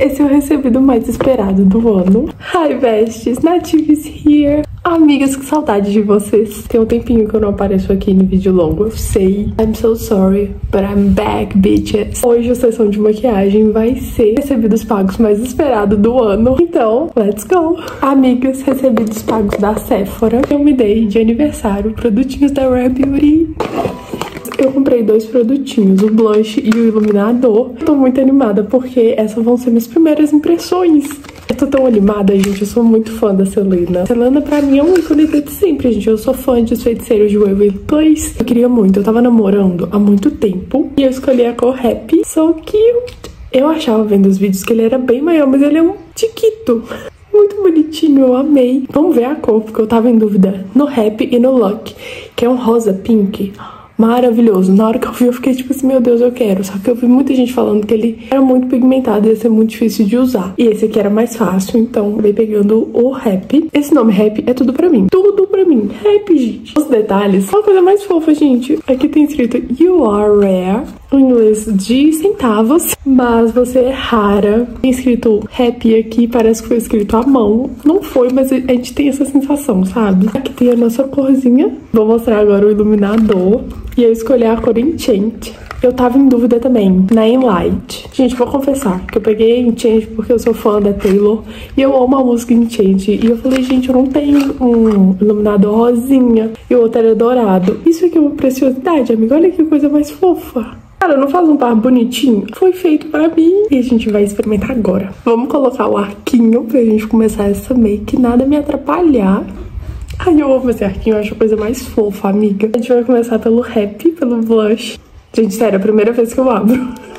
Esse é o recebido mais esperado do ano. Hi besties, Native is here. Amigas, que saudade de vocês. Tem um tempinho que eu não apareço aqui no vídeo longo, eu sei. I'm so sorry, but I'm back, bitches. Hoje a sessão de maquiagem vai ser recebidos pagos mais esperado do ano. Então, let's go. Amigas, recebidos pagos da Sephora. Eu me dei de aniversário produtinhos da Rare Beauty. Eu comprei 2 produtinhos, o blush e o iluminador. Eu tô muito animada porque essas vão ser minhas primeiras impressões. Eu tô tão animada, gente, eu sou muito fã da Selena. Selena pra mim é um ícone desde sempre, gente. Eu sou fã de Os Feiticeiros de Waverly Place. Eu queria muito, eu tava namorando há muito tempo e eu escolhi a cor Happy, so cute. Eu achava vendo os vídeos que ele era bem maior, mas ele é um tiquito. Muito bonitinho, eu amei. Vamos ver a cor, porque eu tava em dúvida no Happy e no Luck, que é um rosa pink. Maravilhoso. Na hora que eu vi, eu fiquei tipo assim, meu Deus, eu quero. Só que eu vi muita gente falando que ele era muito pigmentado e ia ser muito difícil de usar. E esse aqui era mais fácil, então eu pegando o Happy. Esse nome Happy é tudo pra mim. Tudo pra mim. Happy, gente. Os detalhes. Uma coisa mais fofa, gente. Aqui tem escrito You are rare. Em inglês de centavos. Mas você é rara. Tem escrito Happy aqui, parece que foi escrito à mão. Não foi, mas a gente tem essa sensação, sabe? Aqui tem a nossa corzinha. Vou mostrar agora o iluminador. E eu escolhi a cor Enchant. Eu tava em dúvida também na Enlight. Gente, vou confessar que eu peguei Enchant porque eu sou fã da Taylor. E eu amo a música Enchant. E eu falei, gente, eu não tenho um iluminador rosinha. E o outro era dourado. Isso aqui é uma preciosidade, amiga. Olha que coisa mais fofa. Cara, não faz um par bonitinho? Foi feito pra mim. E a gente vai experimentar agora. Vamos colocar o arquinho pra gente começar essa make. Nada me atrapalhar. Ai, eu amo esse arquinho, eu acho a coisa mais fofa, amiga. A gente vai começar pelo Happy, pelo blush. Gente, sério, é a primeira vez que eu abro.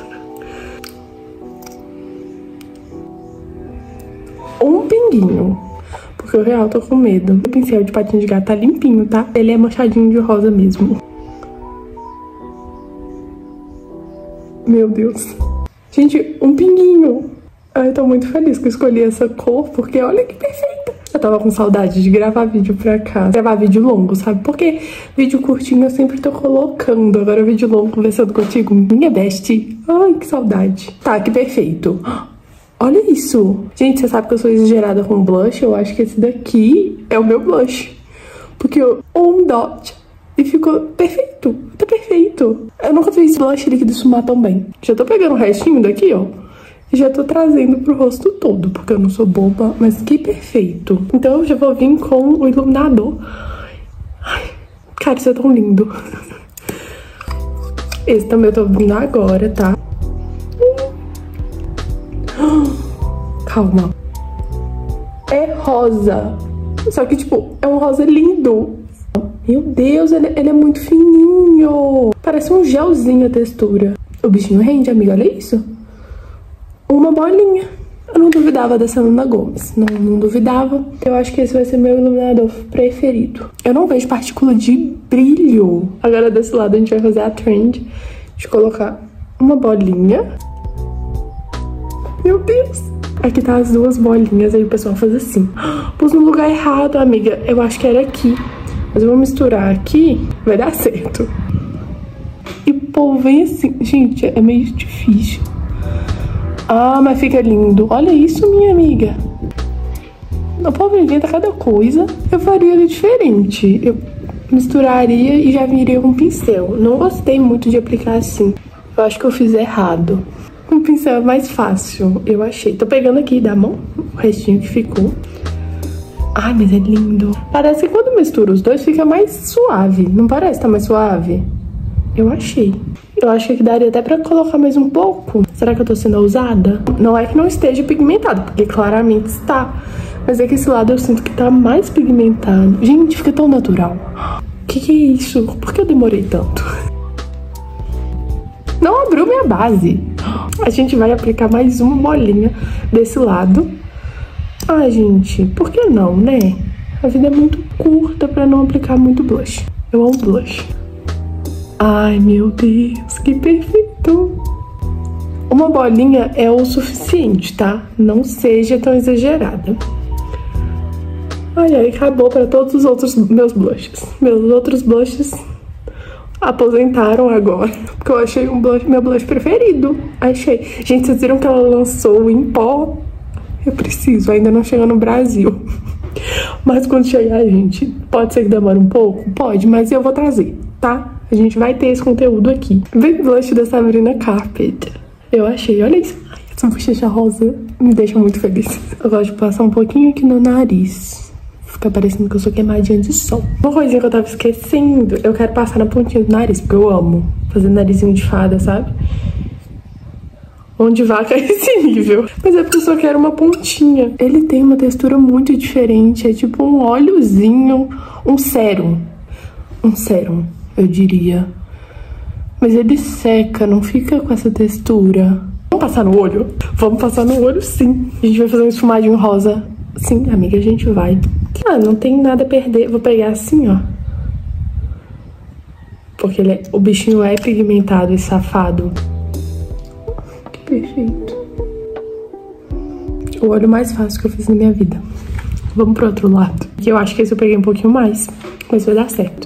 Um pinguinho, porque eu real tô com medo. O pincel de patinho de gato tá limpinho, tá? Ele é manchadinho de rosa mesmo. Meu Deus. Gente, um pinguinho. Ai, eu tô muito feliz que eu escolhi essa cor, porque olha que perfeita. Eu tava com saudade de gravar vídeo pra cá. Gravar vídeo longo, sabe? Porque vídeo curtinho eu sempre tô colocando. Agora vídeo longo conversando contigo, minha bestie. Ai, que saudade. Tá, que perfeito. Olha isso. Gente, você sabe que eu sou exagerada com blush. Eu acho que esse daqui é o meu blush. Porque um dot e ficou perfeito. Tá perfeito. Eu nunca fiz esse blush líquido esfumar tão bem. Já tô pegando o restinho daqui, ó. E já tô trazendo pro rosto todo, porque eu não sou boba, mas que perfeito. Então eu já vou vir com o iluminador. Ai, cara, isso é tão lindo. Esse também eu tô vindo agora, tá? Calma. É rosa. Só que, tipo, é um rosa lindo. Meu Deus, ele é muito fininho. Parece um gelzinho a textura. O bichinho rende, amiga, olha isso. Uma bolinha. Eu não duvidava da Selena Gomez. Não duvidava. Eu acho que esse vai ser meu iluminador preferido. Eu não vejo partícula de brilho. Agora desse lado a gente vai fazer a trend de colocar uma bolinha. Meu Deus. Aqui tá as 2 bolinhas. Aí o pessoal faz assim. Pus no lugar errado, amiga. Eu acho que era aqui. Mas eu vou misturar aqui. Vai dar certo. E pô, vem assim. Gente, é meio difícil. Ah, mas fica lindo. Olha isso, minha amiga. O povo inventa cada coisa. Eu faria diferente. Eu misturaria e já viria com pincel. Não gostei muito de aplicar assim. Eu acho que eu fiz errado. Com pincel é mais fácil, eu achei. Tô pegando aqui da mão o restinho que ficou. Ai, mas é lindo. Parece que quando mistura os dois fica mais suave. Não parece que tá mais suave? Eu achei. Eu acho que aqui daria até pra colocar mais um pouco. Será que eu tô sendo ousada? Não é que não esteja pigmentado, porque claramente está. Mas é que esse lado eu sinto que tá mais pigmentado. Gente, fica tão natural. Que é isso? Por que eu demorei tanto? Não abriu minha base. A gente vai aplicar mais uma bolinha desse lado. Ai, gente, por que não, né? A vida é muito curta pra não aplicar muito blush. Eu amo blush. Ai, meu Deus, que perfeito! Uma bolinha é o suficiente, tá? Não seja tão exagerada. Ai, ai, acabou para todos os outros meus blushes. Meus outros blushes aposentaram agora. Porque eu achei meu blush preferido. Achei. Gente, vocês viram que ela lançou em pó? Eu preciso, ainda não chegou no Brasil. Mas quando chegar, gente, pode ser que demore um pouco? Pode, mas eu vou trazer, tá? A gente vai ter esse conteúdo aqui. Baby Blush da Sabrina Carpenter. Eu achei, olha isso. Ai, essa bochecha rosa me deixa muito feliz. Eu gosto de passar um pouquinho aqui no nariz. Fica parecendo que eu sou queimadinha de sol. Uma coisinha que eu tava esquecendo, eu quero passar na pontinha do nariz, porque eu amo fazer narizinho de fada, sabe? Onde vaca é esse nível. Mas é porque eu só quero uma pontinha. Ele tem uma textura muito diferente. É tipo um óleozinho, um sérum. Um sérum, eu diria. Mas ele seca, não fica com essa textura. Vamos passar no olho? Vamos passar no olho, sim. A gente vai fazer um esfumadinho rosa. Sim, amiga, a gente vai. Ah, não tem nada a perder. Vou pegar assim, ó. Porque o bichinho é pigmentado e safado. Perfeito. O olho mais fácil que eu fiz na minha vida. Vamos pro outro lado. Que eu acho que esse eu peguei um pouquinho mais. Mas vai dar certo.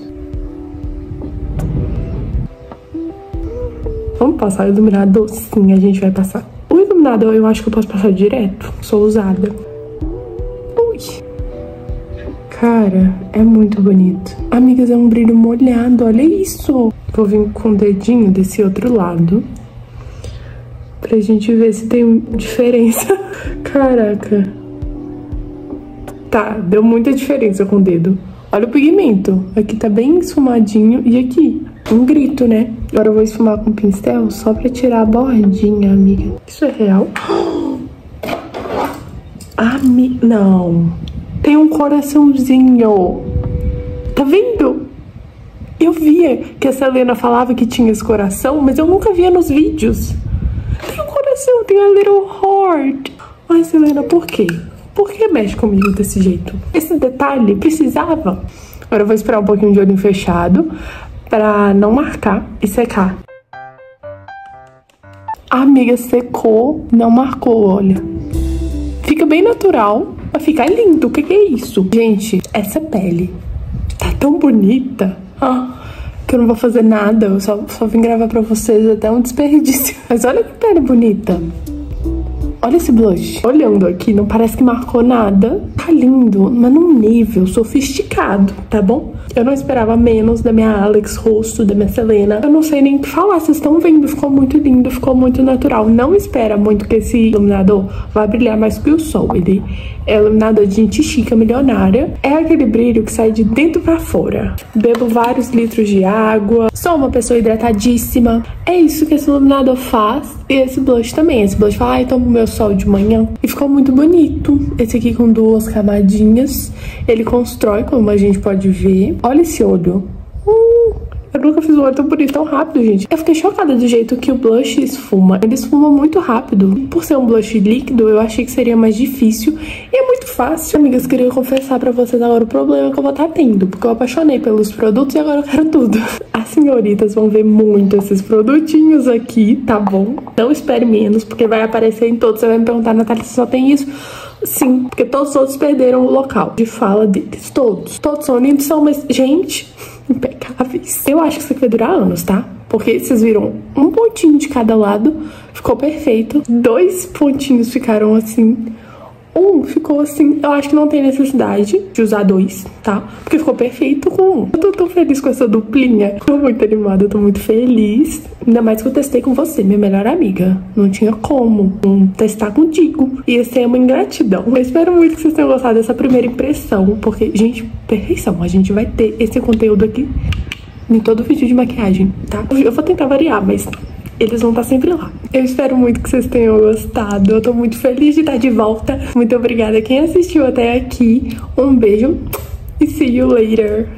Vamos passar o iluminador? Sim, a gente vai passar. O iluminador eu acho que eu posso passar direto. Sou ousada. Ui. Cara, é muito bonito. Amigas, é um brilho molhado. Olha isso. Vou vir com o dedinho desse outro lado. Pra gente ver se tem diferença. Caraca. Tá, deu muita diferença com o dedo. Olha o pigmento. Aqui tá bem esfumadinho. E aqui, um grito, né? Agora eu vou esfumar com o pincel só pra tirar a bordinha, amiga. Isso é real? Não. Tem um coraçãozinho. Tá vendo? Eu via que a Selena falava que tinha esse coração, mas eu nunca via nos vídeos. Tem um coração, tem a little heart. Ai, Selena, por quê? Por que mexe comigo desse jeito? Esse detalhe precisava. Agora eu vou esperar um pouquinho de olho fechado pra não marcar e secar. A amiga secou, não marcou, olha. Fica bem natural, vai ficar lindo. O que é isso? Gente, essa pele tá tão bonita. Que eu não vou fazer nada, eu só vim gravar pra vocês, até um desperdício. Mas olha que pele bonita. Olha esse blush. Olhando aqui, não parece que marcou nada. Tá lindo, mas num nível sofisticado, tá bom? Eu não esperava menos da minha Alex rosto, da minha Selena. Eu não sei nem o que falar, vocês estão vendo. Ficou muito lindo, ficou muito natural. Não espera muito que esse iluminador vá brilhar mais que o sol. Ele é iluminador de gente chica, milionária. É aquele brilho que sai de dentro pra fora. Bebo vários litros de água. Sou uma pessoa hidratadíssima. É isso que esse iluminador faz. E esse blush também. Esse blush fala, ai, tomo meu sol de manhã. E ficou muito bonito. Esse aqui com duas camadinhas. Ele constrói, como a gente pode ver. Olha esse olho. Eu nunca fiz um olho tão bonito, tão rápido, gente. Eu fiquei chocada do jeito que o blush esfuma. Ele esfuma muito rápido. Por ser um blush líquido, eu achei que seria mais difícil. E é muito fácil. Amigas, queria confessar pra vocês agora o problema que eu vou estar tendo. Porque eu apaixonei pelos produtos e agora eu quero tudo. As senhoritas vão ver muito esses produtinhos aqui, tá bom? Não espere menos, porque vai aparecer em todos. Você vai me perguntar, Natália, você só tem isso? Sim, porque todos os outros perderam o local de fala deles. Todos. Todos são lindos, são, mas, gente, impecáveis. Eu acho que isso aqui vai durar anos, tá? Porque vocês viram um pontinho de cada lado, ficou perfeito. 2 pontinhos ficaram assim. Um ficou assim. Eu acho que não tem necessidade de usar 2, tá? Porque ficou perfeito com um. Eu tô tão feliz com essa duplinha. Tô muito animada, eu tô muito feliz. Ainda mais que eu testei com você, minha melhor amiga. Não tinha como não testar contigo. Ia ser uma ingratidão. Eu espero muito que vocês tenham gostado dessa primeira impressão. Porque, gente, perfeição. A gente vai ter esse conteúdo aqui em todo vídeo de maquiagem, tá? Eu vou tentar variar, mas eles vão estar sempre lá. Eu espero muito que vocês tenham gostado. Eu tô muito feliz de estar de volta. Muito obrigada a quem assistiu até aqui. Um beijo e see you later.